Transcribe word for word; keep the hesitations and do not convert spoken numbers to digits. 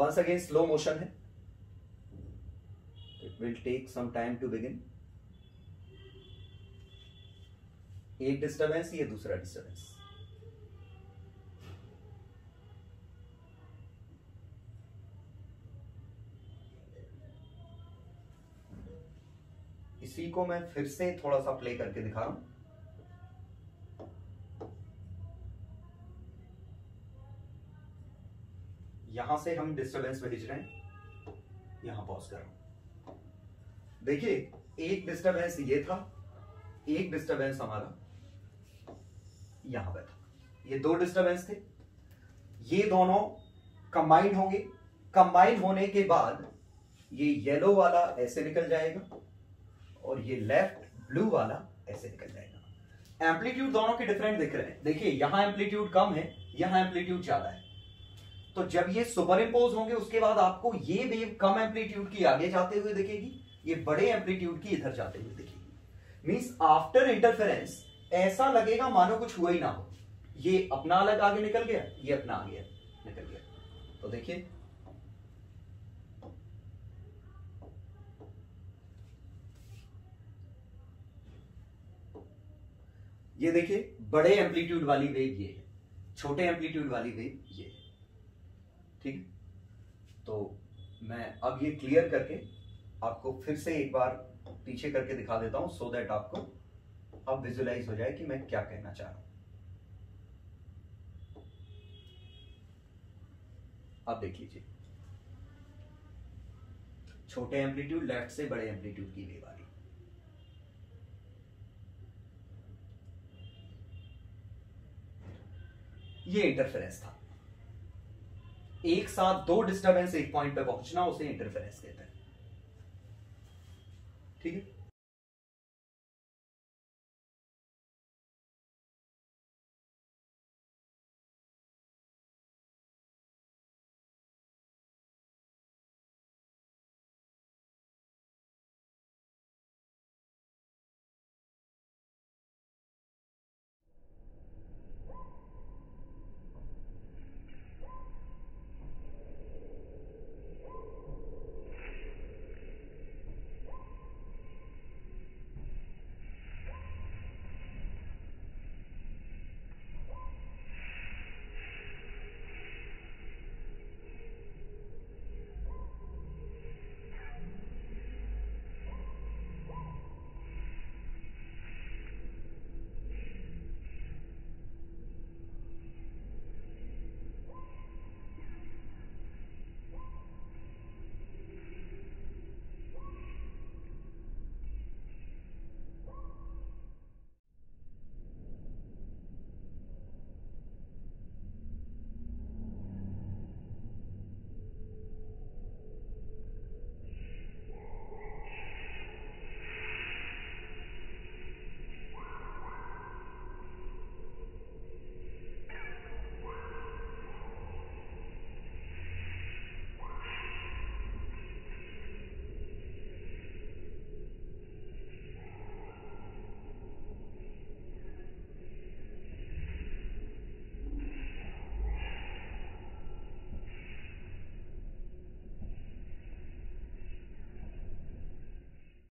Once again slow motion है, it will take some time to begin. एक disturbance, ये दूसरा डिस्टर्बेंस। इसी को मैं फिर से थोड़ा सा प्ले करके दिखा रहा हूं। यहां से हम डिस्टरबेंस भेज रहे हैं, यहां पॉज कर रहा हूं। देखिए एक डिस्टरबेंस ये था, एक डिस्टरबेंस हमारा यहां पे था, ये दो डिस्टरबेंस थे, ये दोनों कंबाइन होंगे। कंबाइन होने के बाद ये येलो वाला ऐसे निकल जाएगा और ये लेफ्ट ब्लू वाला ऐसे निकल जाएगा। एम्पलीट्यूड दोनों के डिफरेंट दिख रहे हैं। देखिए यहां एम्पलीट्यूड कम है, यहां एम्पलीट्यूड ज्यादा है। तो जब ये सुपर इंपोज होंगे उसके बाद आपको ये वेव कम एम्पलीट्यूड की आगे जाते हुए दिखेगी, ये बड़े एम्पलीट्यूड की इधर जाते हुए दिखेगी। मींस आफ्टर इंटरफेरेंस ऐसा लगेगा मानो कुछ हुआ ही ना हो। ये अपना अलग आगे निकल गया, ये अपना आगे निकल गया। तो देखिए ये देखिए बड़े एम्पलीट्यूड वाली वेव ये है, छोटे एम्पलीट्यूड वाली वेव ये है। ठीक है, तो मैं अब ये क्लियर करके आपको फिर से एक बार पीछे करके दिखा देता हूं, सो दैट आपको अब विजुलाइज हो जाए कि मैं क्या कहना चाह रहा हूं। अब देख लीजिए, छोटे एम्पलीट्यूड लेफ्ट से बड़े एम्पलीट्यूड की वेव आ रही। ये इंटरफेरेंस था। एक साथ दो डिस्टरबेंस एक पॉइंट पे पहुंचना, उसे इंटरफेरेंस कहते हैं।